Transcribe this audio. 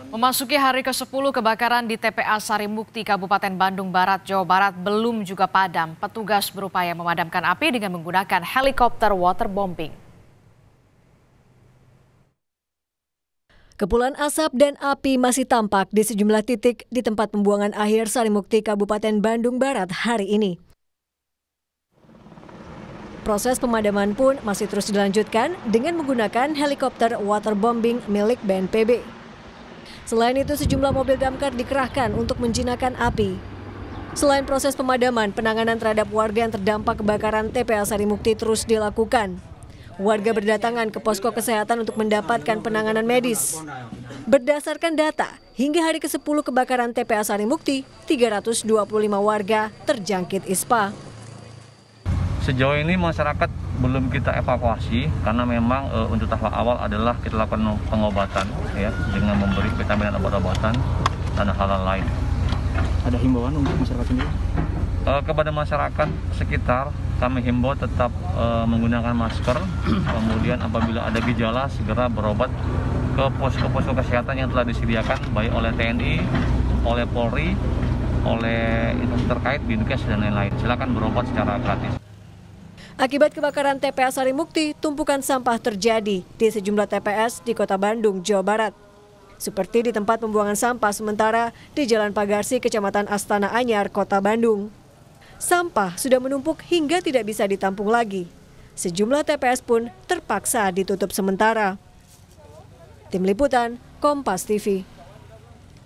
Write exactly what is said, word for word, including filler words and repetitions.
Memasuki hari ke sepuluh, kebakaran di T P A Sarimukti, Kabupaten Bandung Barat, Jawa Barat belum juga padam. Petugas berupaya memadamkan api dengan menggunakan helikopter waterbombing. Kepulan asap dan api masih tampak di sejumlah titik di tempat pembuangan akhir Sarimukti, Kabupaten Bandung Barat hari ini. Proses pemadaman pun masih terus dilanjutkan dengan menggunakan helikopter waterbombing milik B N P B. Selain itu, sejumlah mobil damkar dikerahkan untuk menjinakkan api. Selain proses pemadaman, penanganan terhadap warga yang terdampak kebakaran T P A Sarimukti terus dilakukan. Warga berdatangan ke posko kesehatan untuk mendapatkan penanganan medis. Berdasarkan data, hingga hari ke sepuluh kebakaran T P A Sarimukti, tiga ratus dua puluh lima warga terjangkit ispa. Sejauh ini masyarakat belum kita evakuasi karena memang e, untuk tahap awal adalah kita lakukan pengobatan ya dengan memberi vitamin dan obat-obatan dan hal-hal lain. Ada himbauan untuk masyarakat sendiri? E, kepada masyarakat sekitar kami himbau tetap e, menggunakan masker, kemudian apabila ada gejala segera berobat ke posko-posko kesehatan yang telah disediakan baik oleh T N I, oleh Polri, oleh instansi terkait, Dinkes dan lain-lain. Silakan berobat secara gratis. Akibat kebakaran T P A Sarimukti, tumpukan sampah terjadi di sejumlah T P S di Kota Bandung, Jawa Barat. Seperti di tempat pembuangan sampah sementara di Jalan Pagarsi, Kecamatan Astana Anyar, Kota Bandung. Sampah sudah menumpuk hingga tidak bisa ditampung lagi. Sejumlah T P S pun terpaksa ditutup sementara. Tim Liputan, Kompas T V.